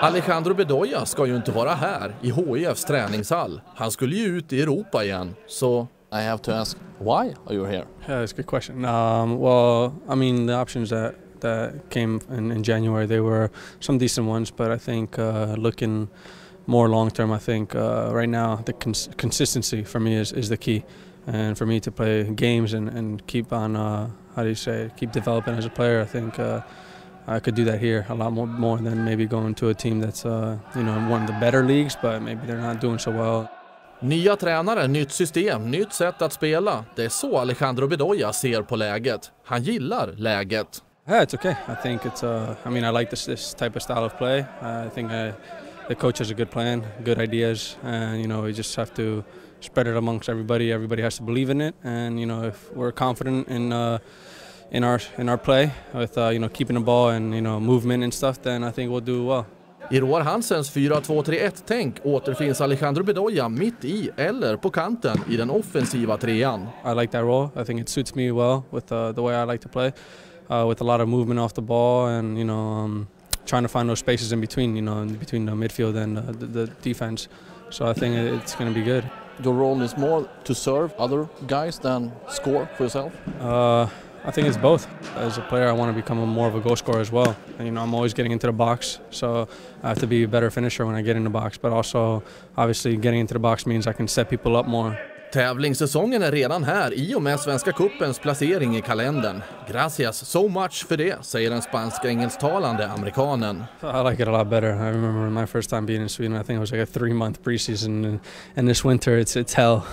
Alejandro Bedoya ska ju inte vara här i HIFs träningshall. Han skulle ju ut i Europa igen, så I have to ask, why are you here? Yeah, that's a good question. Well, I mean, the options that came in January, they were some decent ones, but I think looking more long term, I think right now the consistency for me is the key, and for me to play games and keep on keep developing as a player. I think I could do that here a lot more than maybe going to a team that's one of the better leagues, but maybe they're not doing so well. nya tränare, nytt system, nytt sätt att spela. Det är så Alejandro Bedoya ser på läget. Han gillar läget. Yeah, it's okay. I think it's. I like this type of style of play. I think the coach has a good plan, good ideas, and we just have to spread it amongst everybody. Everybody has to believe in it, and if we're confident in our play with keeping the ball and movement and stuff, then I think we'll do well. I Roar Hansens 4-2-3-1-tänk återfinns Alejandro Bedoya mitt i eller på kanten i den offensiva trean. I like that role. I think it suits me well with the way I like to play, with a lot of movement off the ball and trying to find those spaces in between, between the midfield and the defense. So I think it's going to be good. Your role is more to serve other guys than score for yourself? I think it's both. As a player, I want to become more of a goal scorer as well. And, I'm always getting into the box, so I have to be a better finisher when I get in the box. But also, obviously, getting into the box means I can set people up more. Tävlingssäsongen är redan här i och med Svenska Cupens placering i kalendern. Gracias so much för det, säger den spansk-engelsktalande amerikanen. I like it a lot better. I remember my first time being in Sweden. I think it was like a 3-month preseason, and this winter it's hell.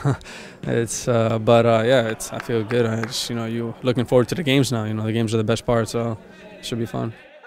I feel good. I just you looking forward to the games now. The games are the best part, so it should be fun.